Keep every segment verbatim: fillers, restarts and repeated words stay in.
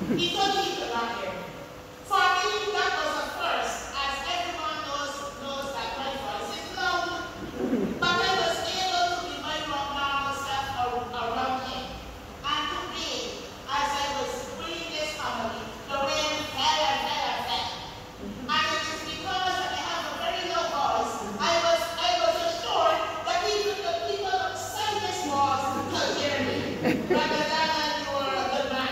He told me he could not hear me. For me, that was a first, as everyone knows, knows that my voice is loud. But I was able to be my normal self around him. And today, as I was bringing this family, the rain fell and fell and fell. And it is because I have a very low voice, I was I was assured that even the people outside this walls could hear me. Rather than you were a good man.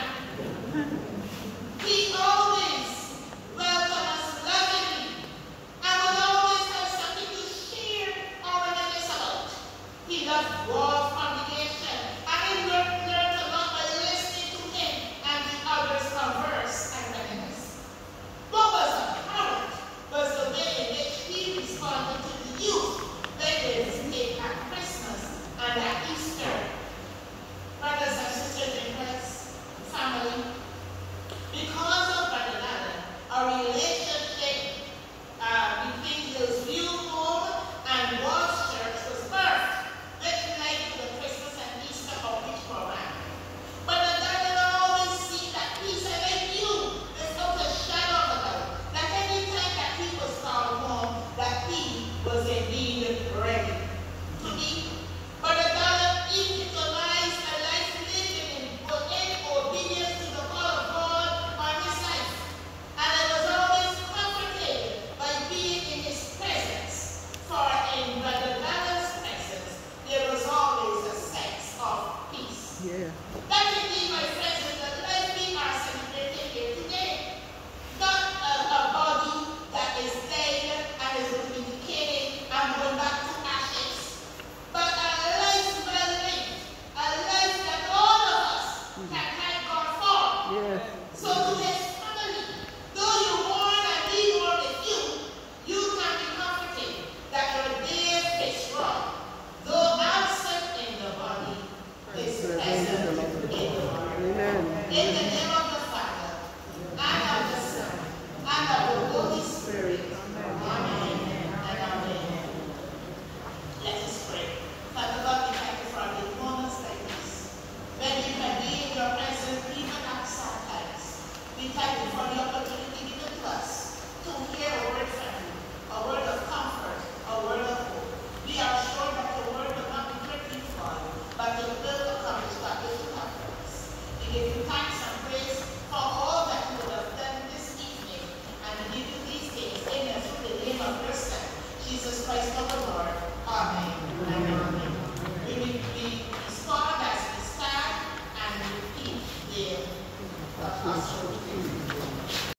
He always welcomed us lovingly and would always have something to share or reminisce about. He loved God's congregation, and I learned, learned a lot by listening to him and the others converse and reminisce. What was apparent was the way in which he responded to the youth when they visited at Christmas and at Easter. Brothers and sisters in Christ, family, because of Brother Dolland, a relationship uh, between Hillsview Home and Walls Church was birthed, which led to the Christmas and Easter outreach program. Brother Dolland always seek that peace, and I knew without a shadow of a doubt that any time that he was called home, that he was indeed ready to be. Brother Dolland individualized a life living in obedience to the call of God on his life. And I was always comforted by being in his presence. For in Brother Dolland's presence, there was always a sense of peace. Yeah. That indeed, my friends, is the life we are celebrating here today. Not a, a body that is dead and is going to be decaying and going back to ashes, but a life well lived, a life that all of us can thank God for. Yeah. So to his family, though you mourn and we mourn with you, you can be comforted that your dear Fitzroy, though absent in the body, is present in the body. Amen. In the name